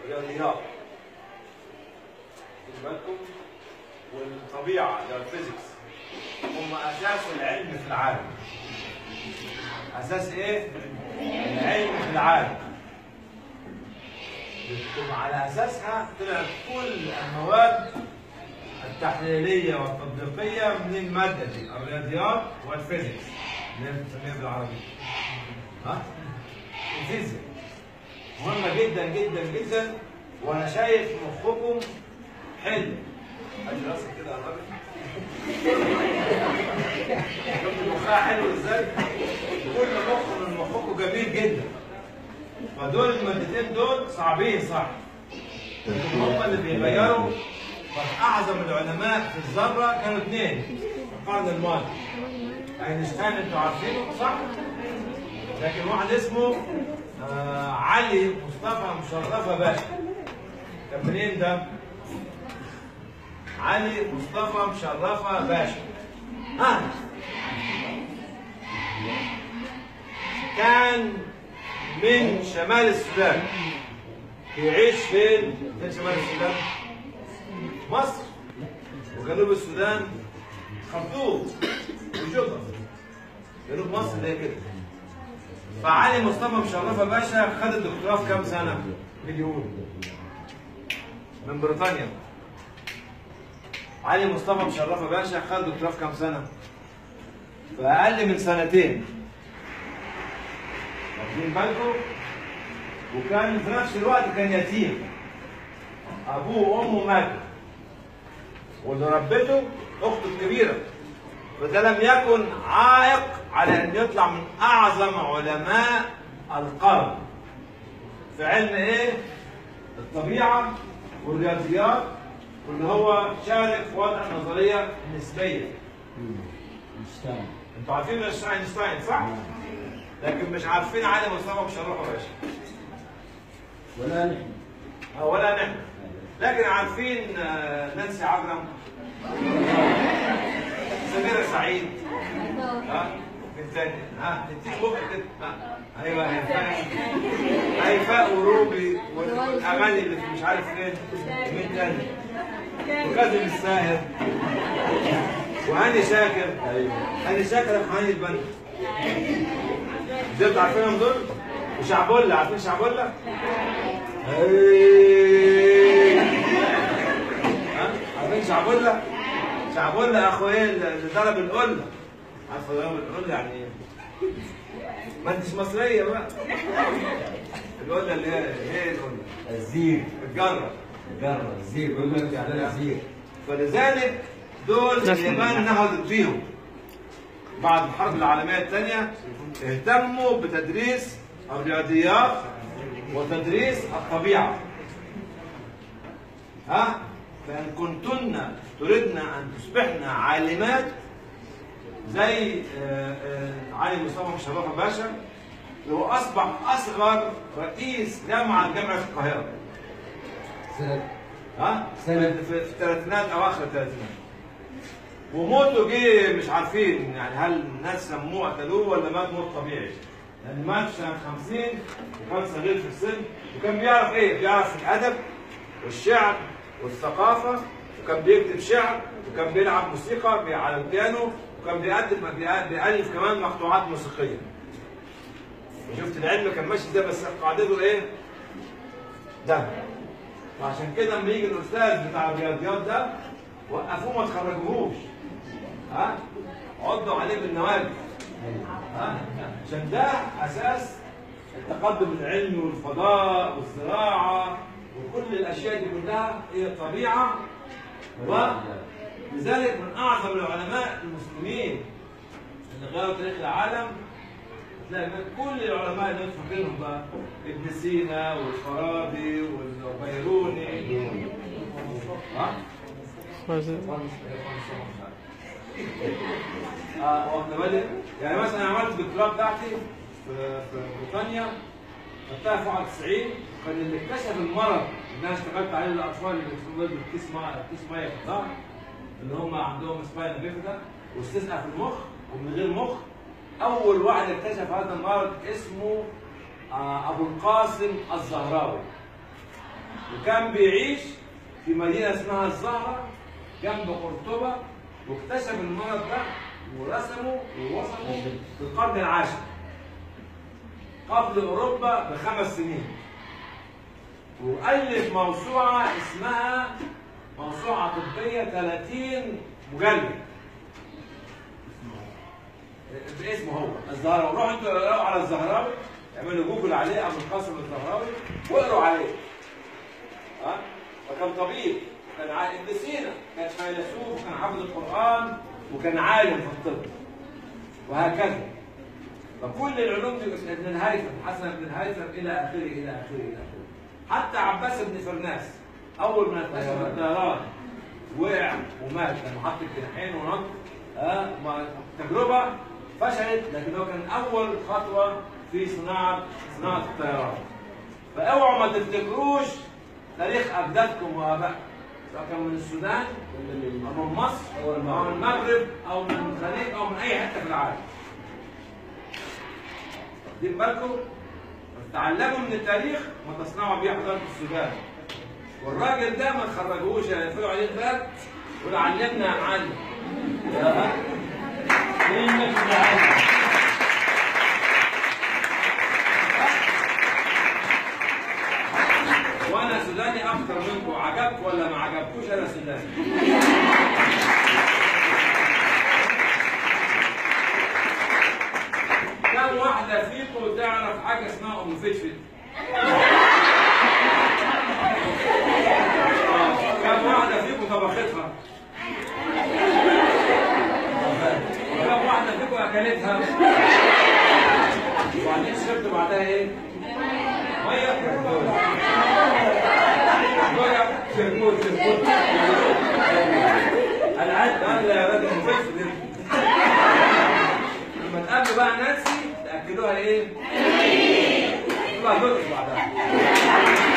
والرياضيات. خدوا بالكم، والطبيعه اللي هو الفيزيكس هم اساس العلم في العالم. اساس ايه؟ العلم في العالم. على اساسها طلعت كل المواد التحليليه والتطبيقيه من الماده دي، الرياضيات والفيزيكس اللي بنسميها بالعربي. ها؟ الفيزياء مهمه جدا جدا جدا، وانا شايف مخكم حلو. ادي راسك كده يا راجل. شفت مخها حلو ازاي؟ كل مخ من مخكم جميل جدا. فدول المادتين دول صعبين صح. هم اللي بيغيروا. فأعظم العلماء في الذرة كانوا اثنين في القرن الماضي. أينشتاين أنتوا عارفينه صح؟ لكن واحد اسمه علي مصطفى مشرفة باشا. كان منين ده؟ علي مصطفى مشرفة باشا. كان من شمال السودان. بيعيش فين؟ فين شمال السودان؟ مصر. وجنوب السودان خرطوم وجوبا. جنوب مصر زي كده. فعلي مصطفى مشرفة باشا خد الدكتوراه في كام سنة؟ مليون. من بريطانيا. علي مصطفى مشرفة باشا خد الدكتوراه في كام سنة؟ في أقل من سنتين. واخدين بالكم؟ وكان في نفس الوقت كان يتيم. أبوه وأمه ماتوا. واللي ربته أخته الكبيرة. فده لم يكن عائق على أن يطلع من أعظم علماء القرن. في علم إيه؟ الطبيعة والرياضيات، واللي هو شارك في وضع النظرية النسبية. اينشتاين. أنتوا عارفين أينشتاين صح؟ لكن مش عارفين علي مصطفى مشرفة باشا. ولا نحن. ولا نحن. لكن عارفين نانسي عجرم، سميرة سعيد، من ثاني، نديك بكره كده، ايوه هيفاء وروبي والاغاني اللي مش عارف فين، مين تاني؟ وكاظم الساهر وهاني شاكر. ايوه هاني شاكر وهاني البنا. دول عارفينهم دول؟ وشعبولة، عارفين شعبولة؟ عارفين شعبولة؟ شعبولة اخو ايه اللي ضرب القلة. عارفه ضرب القلة يعني ايه؟ ما انتش مصرية بقى. القلة اللي هي القلة. الزير. الجرة. الزير بيقول لك يعني الزير. فلذلك دول اليابان نهضت بيهم. بعد الحرب العالمية الثانية اهتموا بتدريس الرياضيات وتدريس الطبيعة. فإن كنتن تردن أن تصبحن عالمات زي علي مصطفى مشرفة باشا، اللي هو أصبح أصغر رئيس جامعة القاهرة. سنة في الثلاثينات أو آخر الثلاثينات. وموته جه مش عارفين يعني هل الناس سموه قتلوه ولا مات موت طبيعي. لأن مات في سنة 50 وكان صغير في السن، وكان بيعرف إيه؟ بيعرف الأدب والشعر والثقافة، وكان بيكتب شعر، وكان بيلعب موسيقى على البيانو، وكان بيألف كمان مقطوعات موسيقية. وشفت العلم كان ماشي ازاي، بس قاعدته إيه؟ ده. وعشان كده لما يجي الأستاذ بتاع الرياضيات ده وقفوه ما تخرجوهوش. عضوا عليه بالنواجذ. عشان ده أساس التقدم العلمي والفضاء والزراعة وكل الأشياء دي كلها هي الطبيعة. ولذلك من أعظم العلماء المسلمين اللي غيروا تاريخ العالم هتلاقي كل العلماء اللي انتوا فاكرينهم بقى ابن سينا والفارابي والبيروني. واخد بالك؟ يعني مثلا انا عملت الدكتوراه بتاعتي في بريطانيا خدتها في 91. كان اللي اكتشف المرض اللي انا اشتغلت عليه للاطفال اللي بيولدوا كيس ميه في الظهر، اللي هم عندهم سباينا بيفيدا واستسقى في المخ ومن غير مخ. اول واحد اكتشف هذا المرض اسمه ابو القاسم الزهراوي. وكان بيعيش في مدينة اسمها الزهرة جنب قرطبة، واكتشف المرض ده ورسمه ووصفه في القرن العاشر قبل أوروبا ب5 سنين. وألف موسوعة اسمها موسوعة طبية 30 مجلد باسمه هو الزهراوي. روحوا انتوا اقروا على الزهراوي، اعملوا جوجل عليه ابو القاسم الزهراوي واقروا عليه. فكان طبيب، كان ابن سينا، كان فيلسوف، كان حافظ القرآن، وكان عالم في الطب، وهكذا. فكل العلوم دي ابن الهيثم، حسن بن الهيثم الى اخره الى اخره الى اخره. حتى عباس بن فرناس اول ما اكتشف الطيران وقع ومات، كان محط الجناحين ونط. تجربه فشلت، لكن هو كان اول خطوه في صناعه الطيران. فاوعوا ما تفتكروش تاريخ اجدادكم وابائكم، سواء كان من السودان او من مصر او من المغرب او من الخليج او من اي حته في العالم. واخدين بالكم؟ تعلموا من التاريخ وما تصنعوا بيه حضاره السودان. والراجل ده ما تخرجوش يقفلوا عليه الباب يقولوا علمنا يا معلم. وانا سوداني اكتر منكم، عجبكم ولا ما عجبكوش؟ انا سوداني. كم واحدة فيكم تعرف حاجة اسمها أم فتفت؟ كم واحدة فيكم طبختها؟ كم واحدة فيكم أكلتها؟ وبعدين شربت بعدها إيه؟ مية؟ شربوت. قال يا راجل أم فتفت. لما تقابلوا بقى نانسي تأكلوها إيه؟ تطلع جزء بعدها.